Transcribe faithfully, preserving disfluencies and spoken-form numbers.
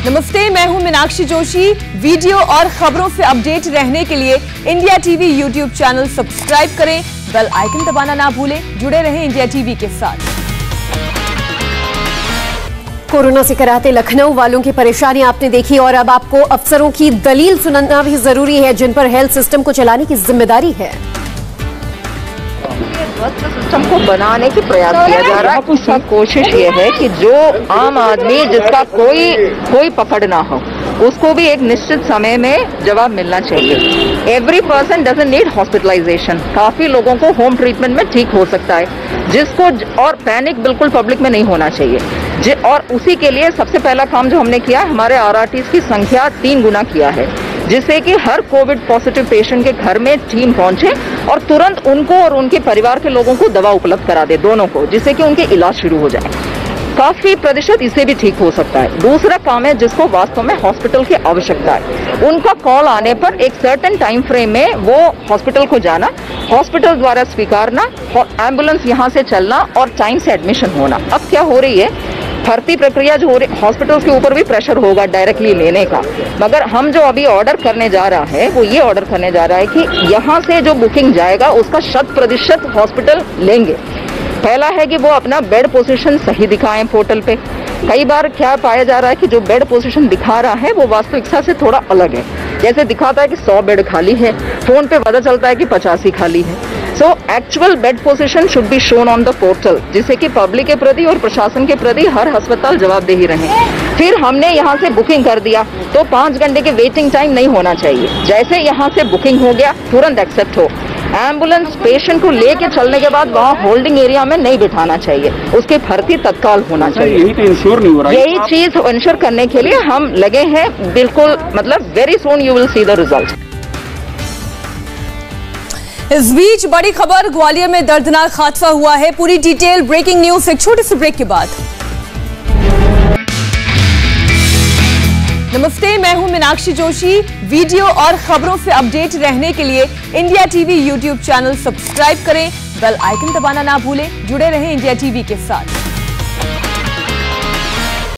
नमस्ते, मैं हूं मीनाक्षी जोशी। वीडियो और खबरों से अपडेट रहने के लिए India TV YouTube channel subscribe करें, बेल आइकन दबाना ना भूलें। जुड़े रहें इंडिया टीवी के साथ। कोरोना से कराते लखनऊ वालों की परेशानी आपने देखी और अब आपको अफसरों की दलील सुनना भी जरूरी है, जिन पर हेल्थ सिस्टम को चलाने की जिम्मेदारी है। सिस्टम को बनाने की प्रयास किया जा रहा है। उसका कोशिश ये है कि जो आम आदमी जिसका कोई कोई पकड़ ना हो, उसको भी एक निश्चित समय में जवाब मिलना चाहिए। Every person doesn't need hospitalisation. काफी लोगों को होम ट्रीटमेंट में ठीक हो सकता है, जिसको और पैनिक बिल्कुल पब्लिक में नहीं होना चाहिए। और उसी के लिए सबसे पहला काम जो हमने किया, हमारे आरआरटीज की संख्या तीन गुना किया है, जिससे कि हर कोविड पॉजिटिव पेशेंट के घर में टीम पहुंचे और तुरंत उनको और उनके परिवार के लोगों को दवा उपलब्ध करा दे, दोनों को, जिससे कि उनके इलाज शुरू हो जाए। काफी प्रतिशत इससे भी ठीक हो सकता है। दूसरा काम है जिसको वास्तव में हॉस्पिटल की आवश्यकता है, उनका कॉल आने पर एक सर्टेन टाइम फ्रेम में वो हॉस्पिटल को जाना, हॉस्पिटल द्वारा स्वीकारना, एम्बुलेंस यहाँ से चलना और टाइम से एडमिशन होना। अब क्या हो रही है, भर्ती प्रक्रिया जो हो रही, हॉस्पिटल के ऊपर भी प्रेशर होगा डायरेक्टली लेने का, मगर हम जो अभी ऑर्डर करने जा रहा है वो ये ऑर्डर करने जा रहा है कि यहाँ से जो बुकिंग जाएगा उसका शत प्रतिशत हॉस्पिटल लेंगे। पहला है कि वो अपना बेड पोजीशन सही दिखाएं पोर्टल पे। कई बार क्या पाया जा रहा है कि जो बेड पोजीशन दिखा रहा है वो वास्तविकता से थोड़ा अलग है। जैसे दिखाता है कि सौ बेड खाली है, फोन पे पता चलता है कि पचासी खाली है। So actual bed position should be shown on the portal, जिससे कि पब्लिक के प्रति और प्रशासन के प्रति हर अस्पताल जवाबदेही रहे। फिर हमने यहाँ से बुकिंग कर दिया तो पाँच घंटे के वेटिंग टाइम नहीं होना चाहिए। जैसे यहाँ से बुकिंग हो गया तुरंत एक्सेप्ट हो। एम्बुलेंस पेशेंट को लेके चलने के बाद वहाँ होल्डिंग एरिया में नहीं बिठाना चाहिए, उसकी भर्ती तत्काल होना चाहिए। यही तो इंश्योर नहीं हो रहा है। यही चीज इंश्योर करने के लिए हम लगे हैं। बिल्कुल, मतलब very soon you will see the result. इस बीच बड़ी खबर, ग्वालियर में दर्दनाक हादसा हुआ है। पूरी डिटेल ब्रेकिंग न्यूज एक छोटे से ब्रेक के बाद। नमस्ते, मैं हूं मीनाक्षी जोशी। वीडियो और खबरों से अपडेट रहने के लिए India TV YouTube channel subscribe करें, बेल आइकन दबाना ना भूलें। जुड़े रहें इंडिया टीवी के साथ।